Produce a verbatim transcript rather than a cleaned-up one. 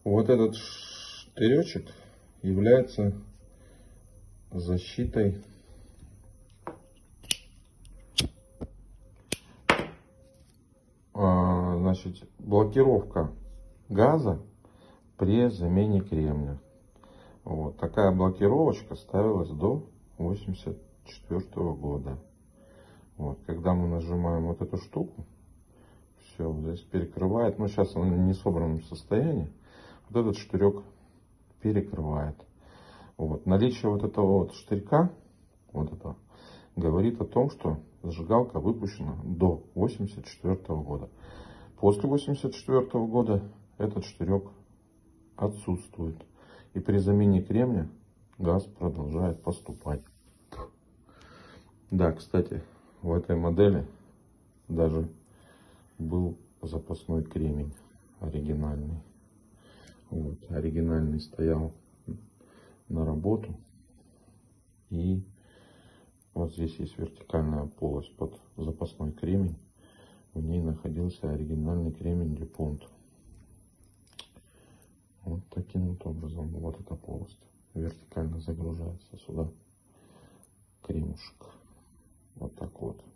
Вот этот штыречек является защитой а, значит, блокировка газа при замене кремния. Вот такая блокировочка ставилась до восемьдесят четвёртого года. Вот, когда мы нажимаем вот эту штуку, все здесь перекрывает. Но сейчас она не в собранном состоянии. Вот этот штырек перекрывает. Вот. Наличие вот этого вот штырька, вот это, говорит о том, что зажигалка выпущена до восемьдесят четвёртого года. После восемьдесят четвёртого года этот штырек отсутствует. И при замене кремния газ продолжает поступать. Да, кстати, в этой модели даже был запасной кремень оригинальный. Вот, оригинальный стоял на работу. И вот здесь есть вертикальная полость под запасной кремень. В ней находился оригинальный кремень Дюпонт. Вот таким вот образом вот эта полость вертикально загружается сюда кремушек. Вот так вот.